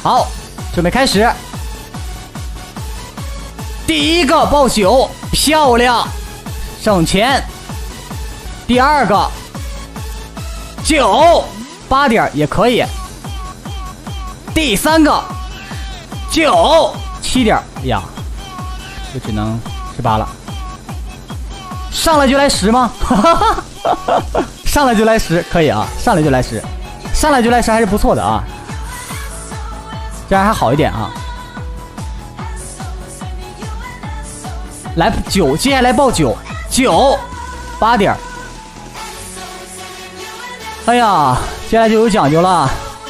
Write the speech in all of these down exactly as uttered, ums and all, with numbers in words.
好，准备开始。第一个报九，漂亮，省钱。第二个九，八点也可以。第三个九，七点呀，就只能十八了。上来就来十吗？上来就来十，可以啊，上来就来十，上来就来十还是不错的啊，这样还好一点啊。来九，接下来报九，九，八点。哎呀，接下来就有讲究了，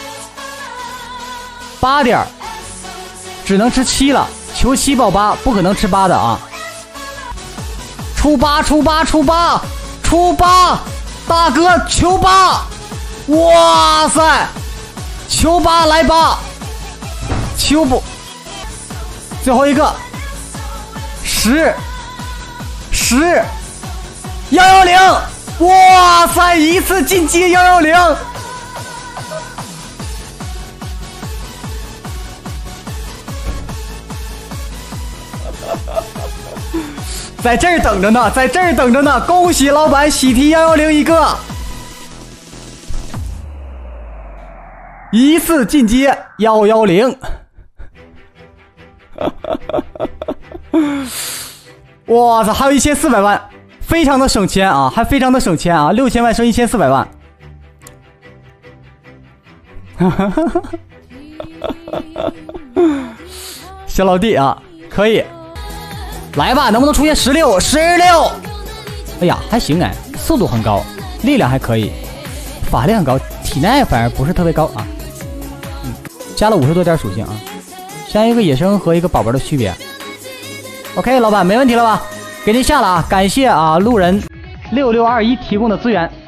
八点，只能吃七了，求七报八，不可能吃八的啊。出八，出八，出八，出八，大哥求八，哇塞，求八来八，求不，最后一个。十，十，幺幺零，哇塞，一次进击幺幺零，在这儿等着呢，在这儿等着呢，恭喜老板喜提幺幺零一个，一次进阶幺幺零。哇塞，还有一千四百万，非常的省钱啊，还非常的省钱啊，六千万升一千四百万。小老弟啊，可以，来吧，能不能出现十六？十六，哎呀，还行哎，速度很高，力量还可以，法力很高，体耐反而不是特别高啊。嗯，加了五十多点属性啊，像一个野生和一个宝宝的区别。OK， 老板没问题了吧？给您下了啊，感谢啊路人六六二一提供的资源。